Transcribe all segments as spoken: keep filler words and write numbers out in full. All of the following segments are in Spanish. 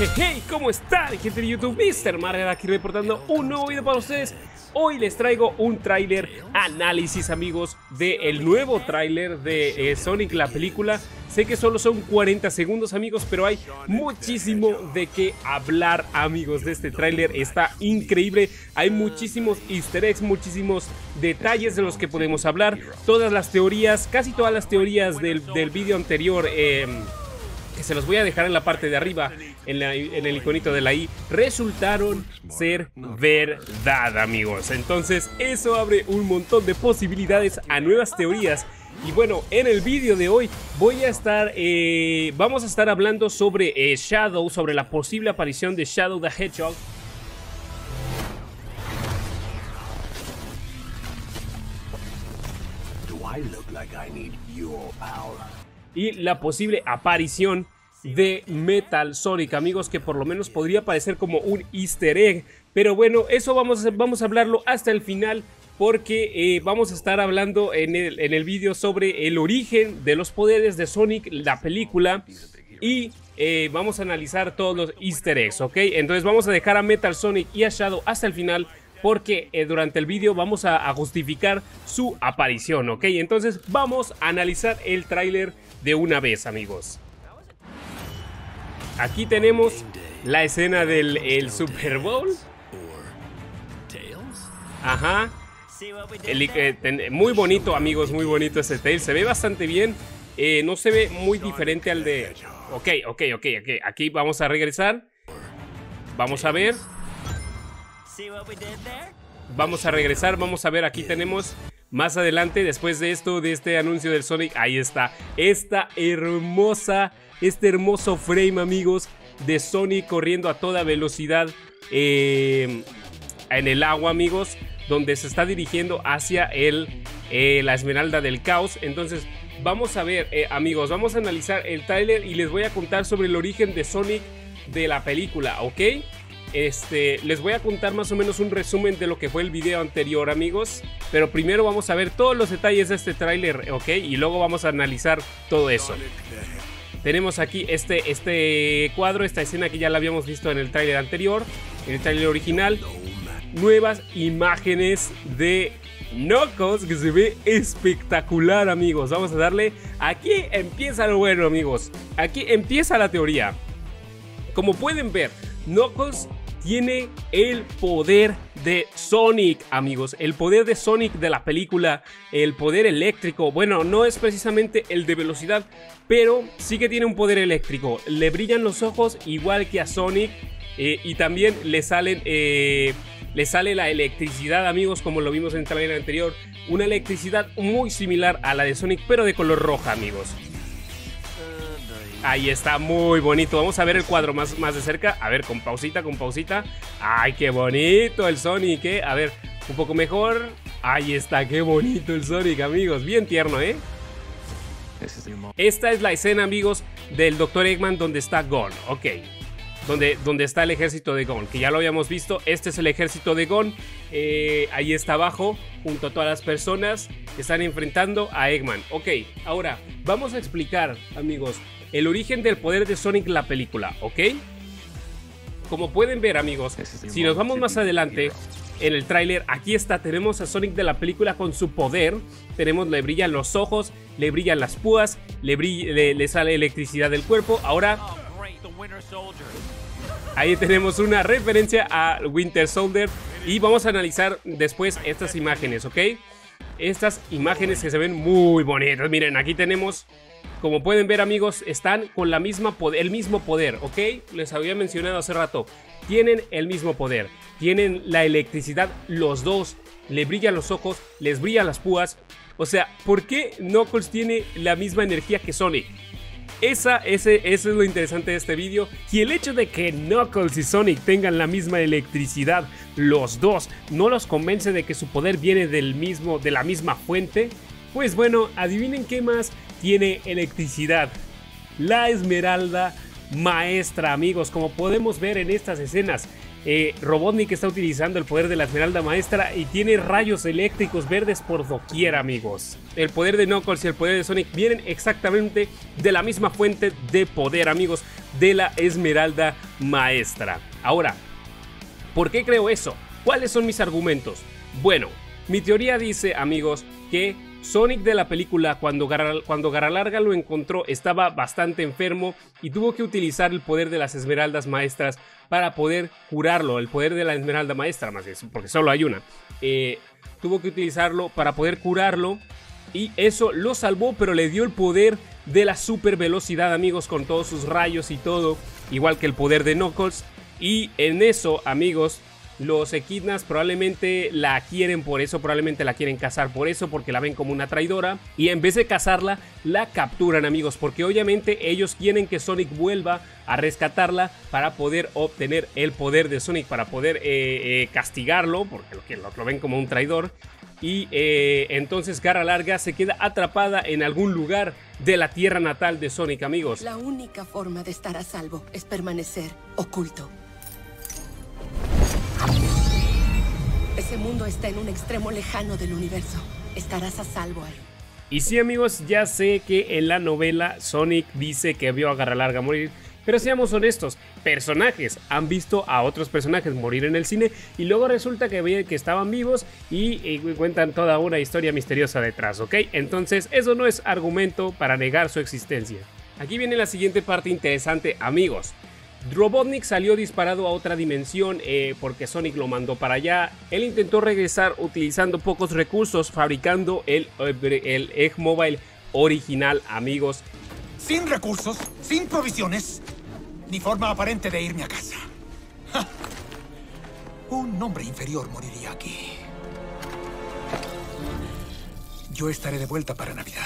Hey, hey, ¿cómo están, gente de YouTube? mister Marvel aquí reportando un nuevo video para ustedes. Hoy les traigo un tráiler análisis, amigos, del nuevo tráiler de eh, Sonic la película. Sé que solo son cuarenta segundos, amigos, pero hay muchísimo de qué hablar, amigos, de este tráiler. Está increíble, hay muchísimos easter eggs, muchísimos detalles de los que podemos hablar. Todas las teorías, casi todas las teorías del, del video anterior, eh, que se los voy a dejar en la parte de arriba, en, la, en el iconito de la i, resultaron ser verdad, amigos. Entonces eso abre un montón de posibilidades a nuevas teorías. Y bueno, en el vídeo de hoy voy a estar, eh, vamos a estar hablando sobre eh, Shadow, sobre la posible aparición de Shadow the Hedgehog. Do I look like I need your power? Y la posible aparición de Metal Sonic, amigos, que por lo menos podría parecer como un easter egg. Pero bueno, eso vamos a, vamos a hablarlo hasta el final, porque eh, vamos a estar hablando en el, en el vídeo sobre el origen de los poderes de Sonic, la película, y eh, vamos a analizar todos los easter eggs, ¿ok? Entonces vamos a dejar a Metal Sonic y a Shadow hasta el final, porque eh, durante el vídeo vamos a, a justificar su aparición, ¿ok? Entonces vamos a analizar el tráiler de una vez, amigos. Aquí tenemos la escena del el Super Bowl. Ajá. El, eh, ten, muy bonito, amigos, muy bonito ese tail. Se ve bastante bien. Eh, no se ve muy diferente al de... Ok, ok, ok, ok. Aquí vamos a regresar. Vamos a ver. Vamos a regresar, vamos a ver, aquí tenemos más adelante, después de esto, de este anuncio del Sonic, ahí está, esta hermosa, este hermoso frame, amigos, de Sonic corriendo a toda velocidad eh, en el agua, amigos, donde se está dirigiendo hacia el, eh, la Esmeralda del Caos. Entonces vamos a ver, eh, amigos, vamos a analizar el tráiler y les voy a contar sobre el origen de Sonic de la película, ¿ok? Este, les voy a contar más o menos un resumen de lo que fue el video anterior, amigos. Pero primero vamos a ver todos los detalles de este tráiler, ¿ok? Y luego vamos a analizar todo eso. Tenemos aquí este, este cuadro, esta escena que ya la habíamos visto en el tráiler anterior, en el tráiler original. Nuevas imágenes de Knuckles, que se ve espectacular, amigos. Vamos a darle, aquí empieza lo bueno, amigos. Aquí empieza la teoría. Como pueden ver, Knuckles tiene el poder de Sonic, amigos. El poder de Sonic de la película, el poder eléctrico. Bueno, no es precisamente el de velocidad, pero sí que tiene un poder eléctrico. Le brillan los ojos igual que a Sonic, eh, y también le salen, eh, le sale la electricidad, amigos, como lo vimos en el trailer anterior. Una electricidad muy similar a la de Sonic, pero de color roja, amigos. Ahí está, muy bonito. Vamos a ver el cuadro más, más de cerca. A ver, con pausita, con pausita. Ay, qué bonito el Sonic, ¿eh? A ver, un poco mejor. Ahí está, qué bonito el Sonic, amigos. Bien tierno, ¿eh? Esta es la escena, amigos, del doctor Eggman donde está Gon. Ok. Donde, donde está el ejército de Gon, que ya lo habíamos visto. Este es el ejército de Gon. eh, Ahí está abajo, junto a todas las personas que están enfrentando a Eggman. Ok, ahora vamos a explicar, amigos, el origen del poder de Sonic la película, ¿ok? Como pueden ver, amigos, si nos vamos más adelante en el tráiler, aquí está, tenemos a Sonic de la película con su poder. Tenemos, le brillan los ojos, le brillan las púas, le, brilla, le, le sale electricidad del cuerpo. Ahora, ahí tenemos una referencia a Winter Soldier. Y vamos a analizar después estas imágenes, ¿ok? Estas imágenes que se ven muy bonitas. Miren, aquí tenemos... Como pueden ver, amigos, están con la misma poder, el mismo poder, ¿ok? Les había mencionado hace rato. Tienen el mismo poder. Tienen la electricidad, los dos. Le brillan los ojos, les brillan las púas. O sea, ¿por qué Knuckles tiene la misma energía que Sonic? Esa, ese, eso es lo interesante de este vídeo. Y el hecho de que Knuckles y Sonic tengan la misma electricidad, los dos, no los convence de que su poder viene del mismo, de la misma fuente. Pues bueno, adivinen qué más tiene electricidad. La Esmeralda Maestra, amigos. Como podemos ver en estas escenas, eh, Robotnik está utilizando el poder de la Esmeralda Maestra y tiene rayos eléctricos verdes por doquier, amigos. El poder de Knuckles y el poder de Sonic vienen exactamente de la misma fuente de poder, amigos. de la Esmeralda Maestra. Ahora, ¿por qué creo eso? ¿Cuáles son mis argumentos? Bueno, mi teoría dice, amigos, que Sonic de la película, cuando Garra, cuando Garra Larga lo encontró, estaba bastante enfermo y tuvo que utilizar el poder de las Esmeraldas Maestras para poder curarlo. El poder de la Esmeralda Maestra, más bien, porque solo hay una. Eh, tuvo que utilizarlo para poder curarlo y eso lo salvó, pero le dio el poder de la super velocidad, amigos, con todos sus rayos y todo, igual que el poder de Knuckles. Y en eso, amigos, los Echidnas probablemente la quieren por eso, probablemente la quieren cazar por eso, porque la ven como una traidora. Y en vez de cazarla, la capturan, amigos, porque obviamente ellos quieren que Sonic vuelva a rescatarla para poder obtener el poder de Sonic, para poder eh, eh, castigarlo, porque lo, lo, lo ven como un traidor. Y eh, entonces Garra Larga se queda atrapada en algún lugar de la tierra natal de Sonic, amigos. La única forma de estar a salvo es permanecer oculto. Ese mundo está en un extremo lejano del universo. Estarás a salvo ahí. Y sí, amigos, ya sé que en la novela Sonic dice que vio a Garra Larga morir, pero seamos honestos, personajes han visto a otros personajes morir en el cine y luego resulta que, ve que estaban vivos y, y cuentan toda una historia misteriosa detrás, ¿ok? Entonces eso no es argumento para negar su existencia. Aquí viene la siguiente parte interesante, amigos. Robotnik salió disparado a otra dimensión eh, porque Sonic lo mandó para allá. Él intentó regresar utilizando pocos recursos, fabricando el, el Eggmobile original, amigos. Sin recursos, sin provisiones, ni forma aparente de irme a casa. ¡Ja! Un hombre inferior moriría aquí. Yo estaré de vuelta para Navidad.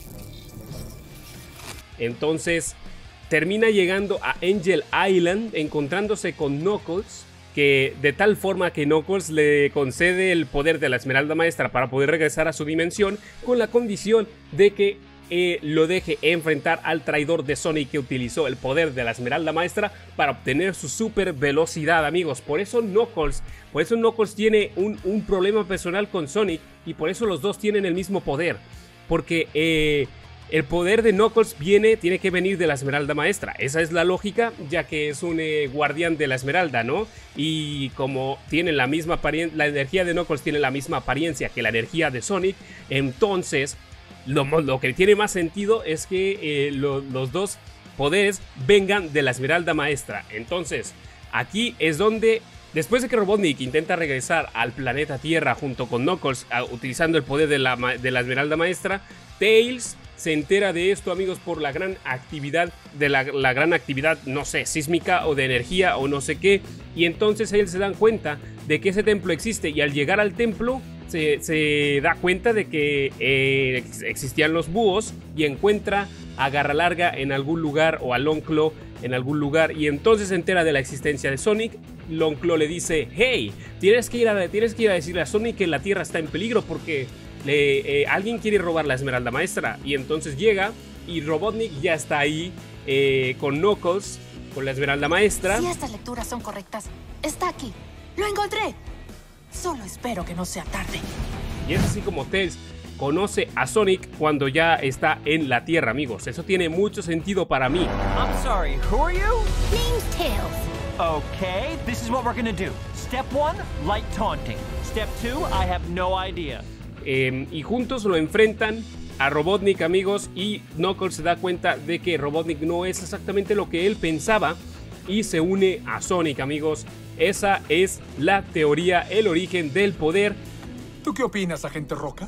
Entonces termina llegando a Angel Island, encontrándose con Knuckles, que de tal forma que Knuckles le concede el poder de la Esmeralda Maestra para poder regresar a su dimensión, con la condición de que eh, lo deje enfrentar al traidor de Sonic que utilizó el poder de la Esmeralda Maestra para obtener su super velocidad, amigos. Por eso Knuckles, por eso Knuckles tiene un, un problema personal con Sonic y por eso los dos tienen el mismo poder, porque eh, el poder de Knuckles viene, tiene que venir de la Esmeralda Maestra. Esa es la lógica, ya que es un eh, guardián de la Esmeralda, ¿no? Y como tienen la misma apariencia, la energía de Knuckles tiene la misma apariencia que la energía de Sonic, entonces lo, lo que tiene más sentido es que eh, lo, los dos poderes vengan de la Esmeralda Maestra. Entonces, aquí es donde, después de que Robotnik intenta regresar al planeta Tierra junto con Knuckles, a, utilizando el poder de la, de la Esmeralda Maestra, Tails se entera de esto, amigos, por la gran actividad, de la, la gran actividad, no sé, sísmica o de energía o no sé qué. Y entonces ellos se dan cuenta de que ese templo existe y al llegar al templo se, se da cuenta de que eh, existían los búhos y encuentra a Garra Larga en algún lugar o a Long Claw en algún lugar y entonces se entera de la existencia de Sonic. Long Claw le dice, hey, tienes que ir a, tienes que ir a decirle a Sonic que la Tierra está en peligro porque Le, eh, alguien quiere robar la Esmeralda Maestra. Y entonces llega y Robotnik ya está ahí eh, con Knuckles, con la Esmeralda Maestra. Si estas lecturas son correctas, está aquí. ¡Lo encontré! Solo espero que no sea tarde. Y es así como Tails conoce a Sonic cuando ya está en la Tierra, amigos. Eso tiene mucho sentido para mí. I'm sorry, who are you? Name's Tails. Okay, this is what we're gonna do. Step one, light taunting. Step two, I have no idea. Eh, y juntos lo enfrentan a Robotnik, amigos, y Knuckles se da cuenta de que Robotnik no es exactamente lo que él pensaba y se une a Sonic, amigos. Esa es la teoría, el origen del poder. ¿Tú qué opinas, agente Roca?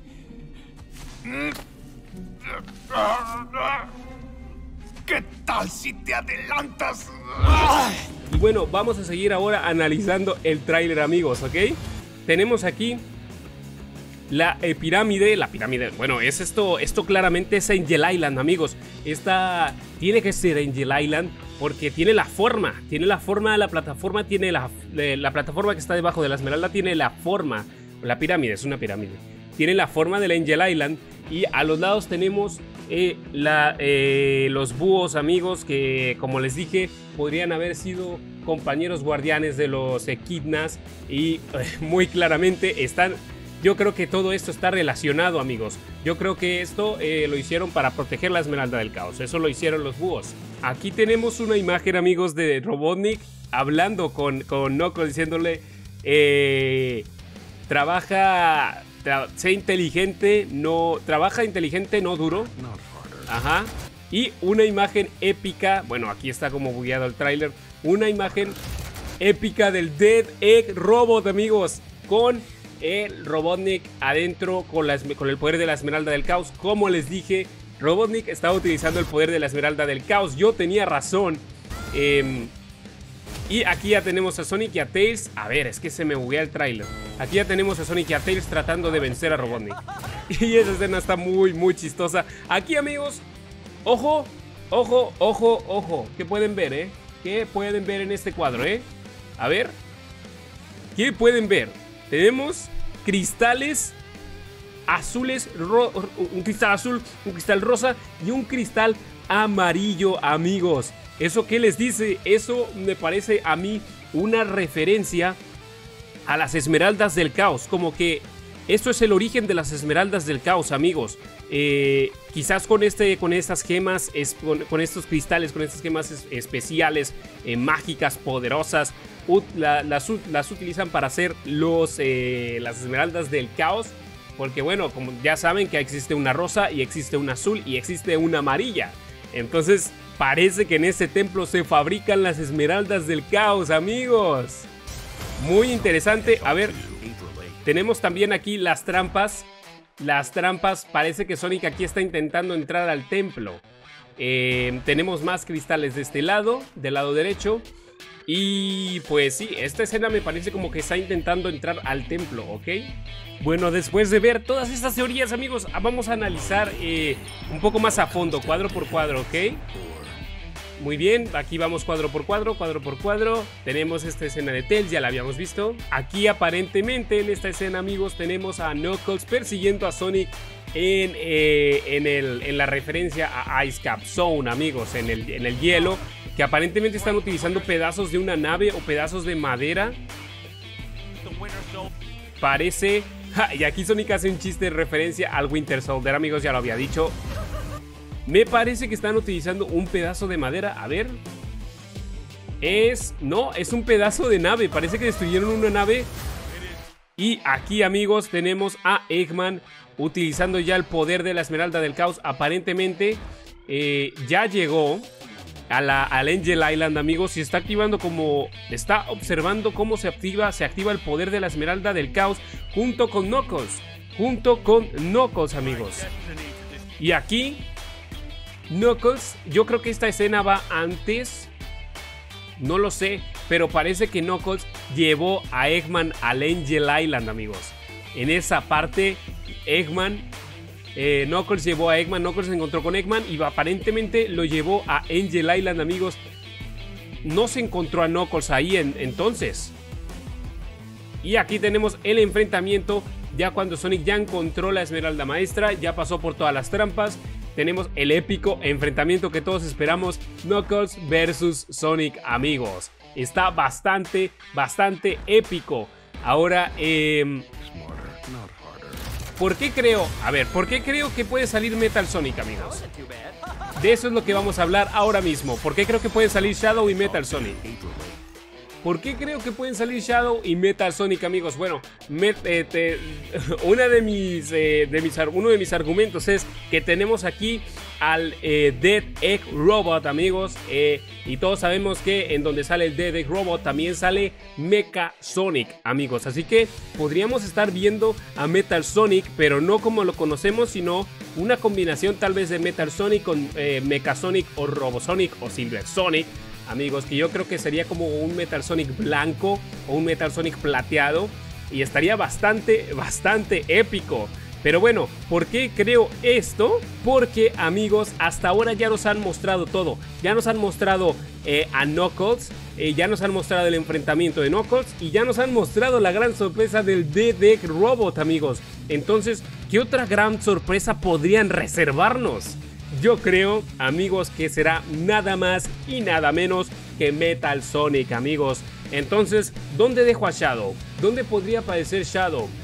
¿Qué tal si te adelantas? Y bueno, vamos a seguir ahora analizando el tráiler, amigos, ¿ok? Tenemos aquí la eh, pirámide, la pirámide, bueno, es esto, esto claramente es Angel Island, amigos. Esta tiene que ser Angel Island porque tiene la forma, tiene la forma, la plataforma tiene la, la plataforma que está debajo de la Esmeralda tiene la forma, la pirámide, es una pirámide, tiene la forma del Angel Island y a los lados tenemos eh, la, eh, los búhos, amigos, que como les dije, podrían haber sido compañeros guardianes de los Echidnas y eh, muy claramente están Yo creo que todo esto está relacionado, amigos. Yo creo que esto eh, lo hicieron para proteger la Esmeralda del Caos. Eso lo hicieron los búhos. Aquí tenemos una imagen, amigos, de Robotnik hablando con, con Knuckles, diciéndole... Eh, trabaja... Tra sé inteligente, no... Trabaja inteligente, no duro. Ajá. Y una imagen épica. Bueno, aquí está como bugueado el tráiler. Una imagen épica del Dead Egg Robot, amigos. Con el Robotnik adentro con, la, con el poder de la Esmeralda del Caos. Como les dije, Robotnik estaba utilizando el poder de la Esmeralda del Caos. Yo tenía razón. Eh, y aquí ya tenemos a Sonic y a Tails. A ver, es que se me buguea el tráiler. Aquí ya tenemos a Sonic y a Tails tratando de vencer a Robotnik. Y esa escena está muy, muy chistosa. Aquí, amigos, ojo, ojo, ojo, ojo. ¿Qué pueden ver, eh? ¿Qué pueden ver en este cuadro, eh? A ver. ¿Qué pueden ver? Tenemos cristales azules, un cristal azul, un cristal rosa y un cristal amarillo, amigos. ¿Eso qué les dice? Eso me parece a mí una referencia a las Esmeraldas del Caos. Como que esto es el origen de las Esmeraldas del Caos, amigos. Eh, quizás con, este, con estas gemas, es, con, con estos cristales, con estas gemas es, especiales, eh, mágicas, poderosas, ut, la, las, las utilizan para hacer los, eh, las Esmeraldas del Caos. Porque bueno, como ya saben que existe una rosa y existe una azul y existe una amarilla. Entonces parece que en este templo se fabrican las Esmeraldas del Caos, amigos. Muy interesante. A ver, tenemos también aquí las trampas. Las trampas, parece que Sonic aquí está intentando entrar al templo. eh, Tenemos más cristales de este lado, del lado derecho. Y pues sí, esta escena me parece como que está intentando entrar al templo, ¿ok? Bueno, después de ver todas estas teorías, amigos, vamos a analizar eh, un poco más a fondo, cuadro por cuadro, ¿ok? Muy bien, aquí vamos cuadro por cuadro, cuadro por cuadro. Tenemos esta escena de Tails, ya la habíamos visto. Aquí aparentemente en esta escena, amigos, tenemos a Knuckles persiguiendo a Sonic en, eh, en, el, en la referencia a Ice Cap Zone, amigos, en el, en el hielo. Que aparentemente están utilizando pedazos de una nave o pedazos de madera. Parece... Ja, y aquí Sonic hace un chiste de referencia al Winter Soldier, amigos, ya lo había dicho. Me parece que están utilizando un pedazo de madera. A ver. Es... No, es un pedazo de nave. Parece que destruyeron una nave. Y aquí, amigos, tenemos a Eggman utilizando ya el poder de la Esmeralda del Caos. Aparentemente eh, ya llegó a la, al Angel Island, amigos, y está activando como... Está observando cómo se activa, se activa el poder de la Esmeralda del Caos junto con Knuckles. Junto con Knuckles, amigos. Y aquí... Knuckles, yo creo que esta escena va antes, no lo sé, pero parece que Knuckles llevó a Eggman al Angel Island, amigos. En esa parte, Eggman, eh, Knuckles llevó a Eggman, Knuckles se encontró con Eggman y aparentemente lo llevó a Angel Island, amigos. No se encontró a Knuckles ahí en, entonces. Y aquí tenemos el enfrentamiento, ya cuando Sonic ya encontró la Esmeralda Maestra, ya pasó por todas las trampas. Tenemos el épico enfrentamiento que todos esperamos, Knuckles versus Sonic, amigos. Está bastante, bastante épico. Ahora, eh, ¿por qué creo? A ver, ¿por qué creo que puede salir Metal Sonic, amigos? De eso es lo que vamos a hablar ahora mismo. ¿Por qué creo que pueden salir Shadow y Metal Sonic? ¿Por qué creo que pueden salir Shadow y Metal Sonic, amigos? Bueno, me, eh, te, una de mis, eh, de mis, uno de mis argumentos es que tenemos aquí al eh, Dead Egg Robot, amigos. Eh, y todos sabemos que en donde sale el Dead Egg Robot también sale Mecha Sonic, amigos. Así que podríamos estar viendo a Metal Sonic, pero no como lo conocemos, sino una combinación tal vez de Metal Sonic con eh, Mecha Sonic o Robosonic o Silver Sonic. Amigos, que yo creo que sería como un Metal Sonic blanco o un Metal Sonic plateado. Y estaría bastante, bastante épico. Pero bueno, ¿por qué creo esto? Porque, amigos, hasta ahora ya nos han mostrado todo. Ya nos han mostrado eh, a Knuckles. Eh, ya nos han mostrado el enfrentamiento de Knuckles. Y ya nos han mostrado la gran sorpresa del Dead Egg Robot, amigos. Entonces, ¿qué otra gran sorpresa podrían reservarnos? Yo creo, amigos, que será nada más y nada menos que Metal Sonic, amigos. Entonces, ¿dónde dejo a Shadow? ¿Dónde podría aparecer Shadow?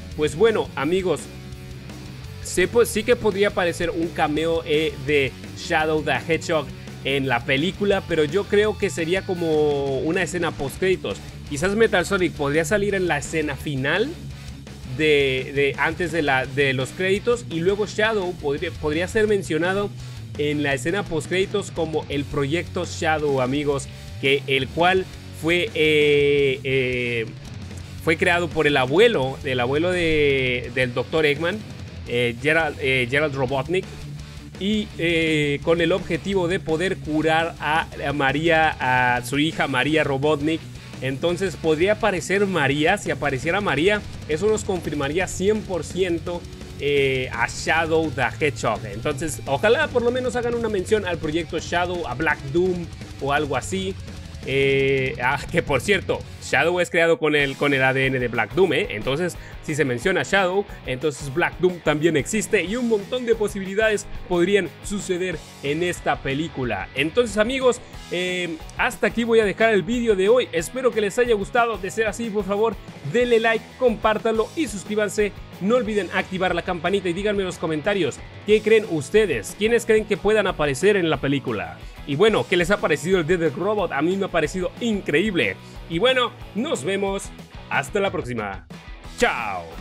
Pues bueno, amigos, sí, pues, sí que podría aparecer un cameo eh, de Shadow the Hedgehog en la película, pero yo creo que sería como una escena post créditos. Quizás Metal Sonic podría salir en la escena final de, de antes de, la, de los créditos, y luego Shadow podría, podría ser mencionado en la escena post créditos como el proyecto Shadow, amigos, que el cual fue eh, eh, fue creado por el abuelo el abuelo de, del doctor Eggman, eh, Gerald, eh, Gerald Robotnik, y eh, con el objetivo de poder curar a, a María, a su hija María Robotnik. Entonces podría aparecer María. Si apareciera María, eso nos confirmaría cien por ciento eh, a Shadow the Hedgehog. Entonces ojalá por lo menos hagan una mención al proyecto Shadow, a Black Doom o algo así. Eh, ah, que por cierto, Shadow es creado con el, con el A D N de Black Doom, ¿eh? Entonces si se menciona Shadow, entonces Black Doom también existe, y un montón de posibilidades podrían suceder en esta película. Entonces amigos, eh, hasta aquí voy a dejar el vídeo de hoy. Espero que les haya gustado. De ser así, por favor denle like, compártanlo y suscríbanse. No olviden activar la campanita y díganme en los comentarios qué creen ustedes, quiénes creen que puedan aparecer en la película. Y bueno, ¿qué les ha parecido el Dead Robot? A mí me ha parecido increíble. Y bueno, nos vemos hasta la próxima. ¡Chao!